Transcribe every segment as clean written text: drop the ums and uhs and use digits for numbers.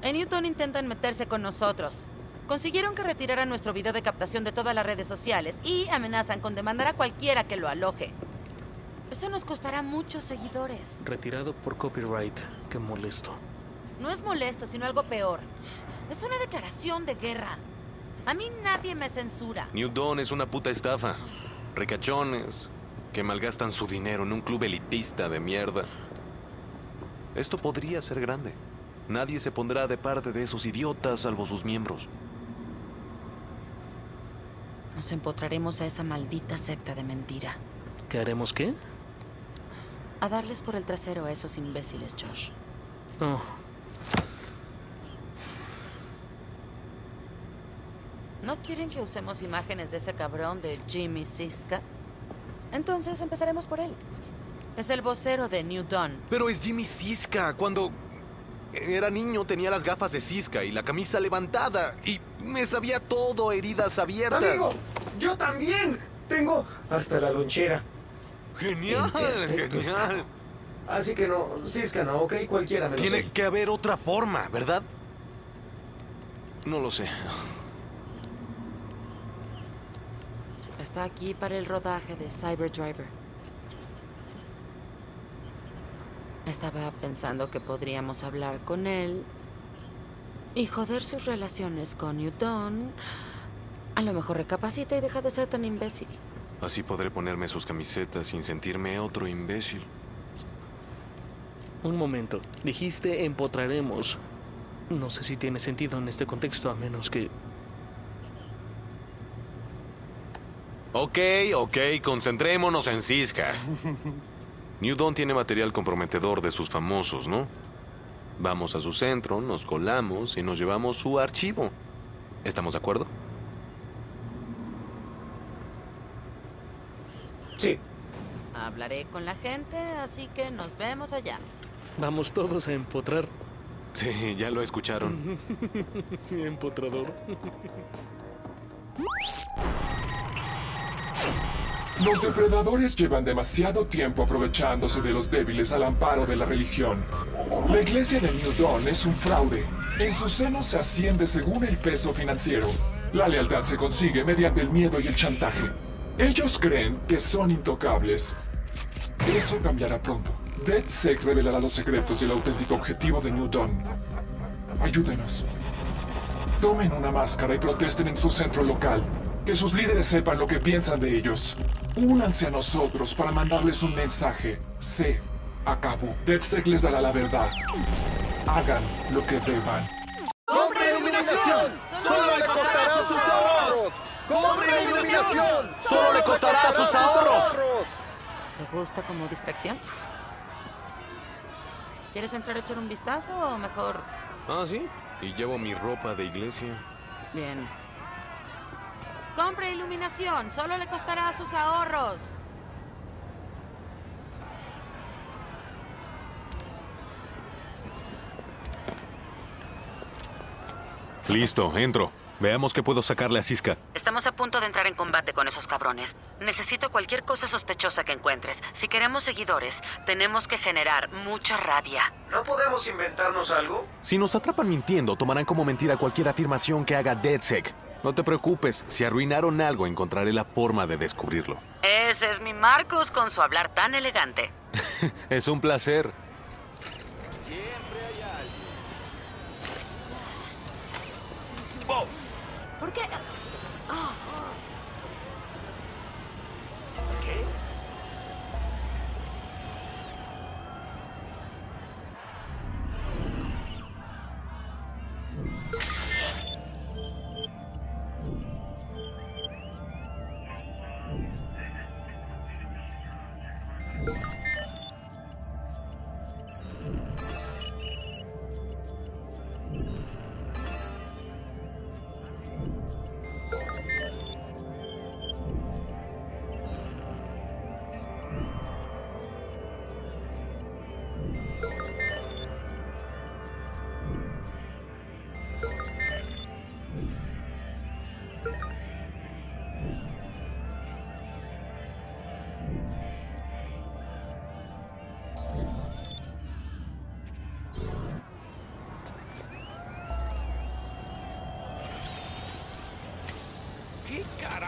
En Newton intentan meterse con nosotros. Consiguieron que retiraran nuestro video de captación de todas las redes sociales y amenazan con demandar a cualquiera que lo aloje. Eso nos costará muchos seguidores. Retirado por copyright. Qué molesto. No es molesto, sino algo peor. Es una declaración de guerra. A mí nadie me censura. New Dawn es una puta estafa. Ricachones que malgastan su dinero en un club elitista de mierda. Esto podría ser grande. Nadie se pondrá de parte de esos idiotas salvo sus miembros. Nos empotraremos a esa maldita secta de mentira. ¿Qué haremos qué? A darles por el trasero a esos imbéciles, Josh. Oh. ¿No quieren que usemos imágenes de ese cabrón de Jimmy Siska? Entonces empezaremos por él. Es el vocero de New Dawn. Pero es Jimmy Siska. Cuando era niño tenía las gafas de Siska y la camisa levantada. Y me sabía todo, heridas abiertas. ¡Amigo! ¡Yo también! Tengo hasta la lonchera. ¡Genial! Perfecto ¡Genial! estado. Así que no, Siska no, ok, cualquiera menos Tiene él. que haber otra forma, ¿verdad? No lo sé. Está aquí para el rodaje de Cyberdriver. Estaba pensando que podríamos hablar con él y joder sus relaciones con New Dawn. A lo mejor recapacita y deja de ser tan imbécil. Así podré ponerme sus camisetas sin sentirme otro imbécil. Un momento. Dijiste empotraremos. No sé si tiene sentido en este contexto, a menos que... Ok, concentrémonos en Siska. New Dawn tiene material comprometedor de sus famosos, ¿no? Vamos a su centro, nos colamos y nos llevamos su archivo. ¿Estamos de acuerdo? Sí. Hablaré con la gente, así que nos vemos allá. Vamos todos a empotrar. Sí, ya lo escucharon. Empotrador. Los depredadores llevan demasiado tiempo aprovechándose de los débiles al amparo de la religión. La iglesia de New Dawn es un fraude. En su seno se asciende según el peso financiero. La lealtad se consigue mediante el miedo y el chantaje. Ellos creen que son intocables. Eso cambiará pronto. DedSec revelará los secretos y el auténtico objetivo de New Dawn. Ayúdenos. Tomen una máscara y protesten en su centro local. Que sus líderes sepan lo que piensan de ellos. Únanse a nosotros para mandarles un mensaje. Se acabó. DedSec les dará la verdad. Hagan lo que deban. ¡Compre iluminación! ¡Solo le costará sus ahorros! ¡Compre iluminación! ¡Solo le costará sus ahorros! ¿Te gusta como distracción? ¿Quieres entrar a echar un vistazo o mejor...? Ah, ¿sí? Y llevo mi ropa de iglesia. Bien. Compre iluminación, solo le costará sus ahorros. Listo, entro. Veamos qué puedo sacarle a Siska. Estamos a punto de entrar en combate con esos cabrones. Necesito cualquier cosa sospechosa que encuentres. Si queremos seguidores, tenemos que generar mucha rabia. ¿No podemos inventarnos algo? Si nos atrapan mintiendo, tomarán como mentira cualquier afirmación que haga DedSec. No te preocupes, si arruinaron algo, encontraré la forma de descubrirlo. Ese es mi Marcus con su hablar tan elegante. Es un placer. Siempre hay alguien. ¿Por qué?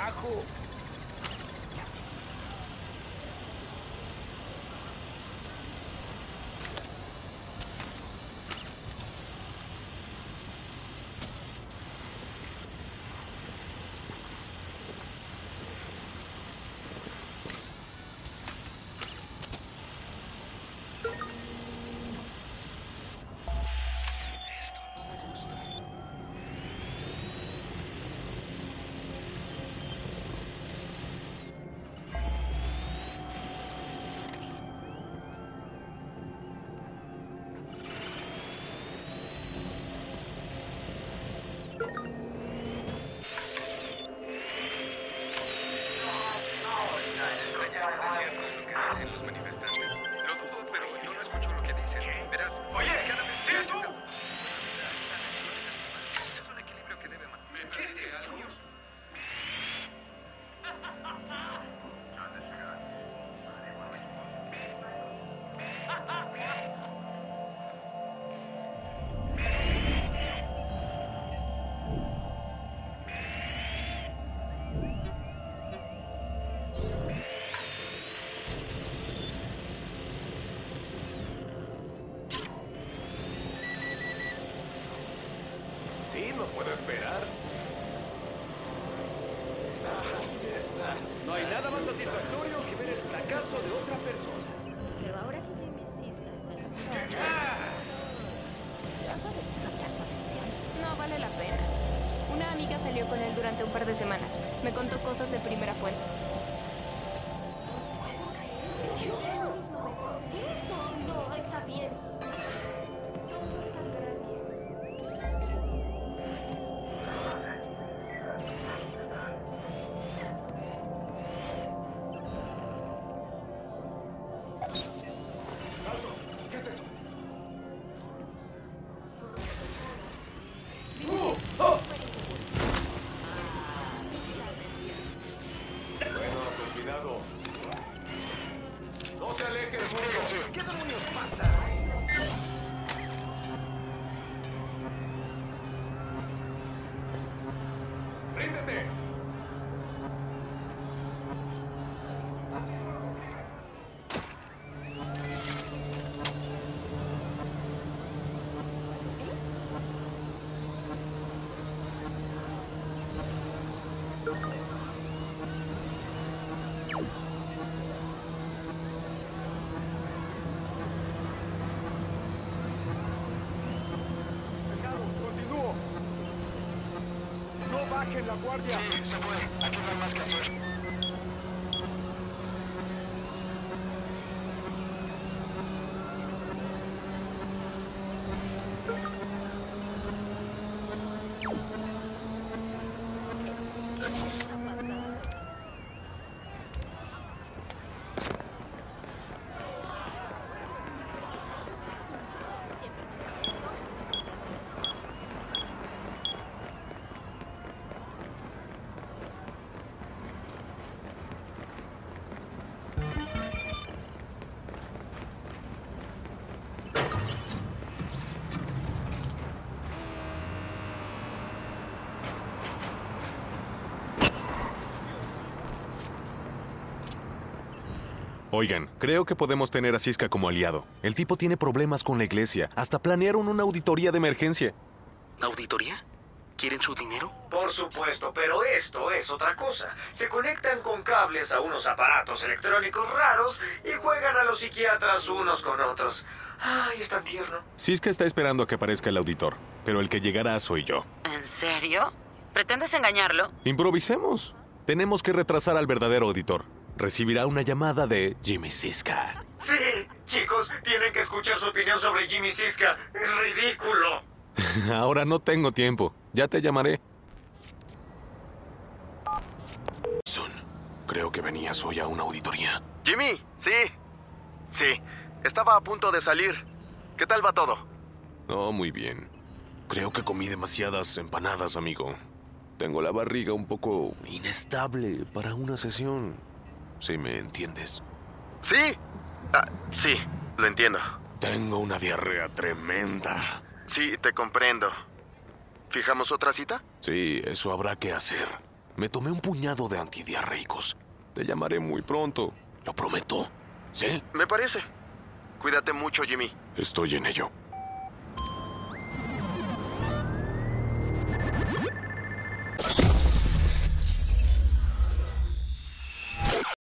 carajo! Sí, no puedo esperar. No hay nada más satisfactorio que ver el fracaso de otra persona. Pero ahora que Jimmy Siska está en los Estados ¿ya sabes captar su atención? No vale la pena. Una amiga salió con él durante un par de semanas. Me contó cosas de primera fuente. Eso no está bien. Todo saldrá bien. ¿Qué es eso? Bueno, con cuidado. No se alejen, mundo. ¿Qué demonios pasa? ¡Ríndete! Continúo. No bajen la guardia. Sí, se fue. Aquí no hay más que hacer. Oigan, creo que podemos tener a Siska como aliado. El tipo tiene problemas con la iglesia. Hasta planearon una auditoría de emergencia. ¿Auditoría? ¿Quieren su dinero? Por supuesto, pero esto es otra cosa. Se conectan con cables a unos aparatos electrónicos raros y juegan a los psiquiatras unos con otros. Ay, es tan tierno. Siska está esperando a que aparezca el auditor, pero el que llegará soy yo. ¿En serio? ¿Pretendes engañarlo? Improvisemos. Tenemos que retrasar al verdadero auditor. Recibirá una llamada de Jimmy Siska. Sí, chicos, tienen que escuchar su opinión sobre Jimmy Siska. Es ridículo. Ahora no tengo tiempo. Ya te llamaré. Creo que venías hoy a una auditoría. Jimmy, sí. Sí, estaba a punto de salir. ¿Qué tal va todo? Oh, muy bien. Creo que comí demasiadas empanadas, amigo. Tengo la barriga un poco inestable para una sesión. Si me entiendes. ¿Sí? Sí, lo entiendo. Tengo una diarrea tremenda. Sí, te comprendo. ¿Fijamos otra cita? Sí, eso habrá que hacer. Me tomé un puñado de antidiarreicos. Te llamaré muy pronto. Lo prometo. ¿Sí? Me parece. Cuídate mucho, Jimmy. Estoy en ello.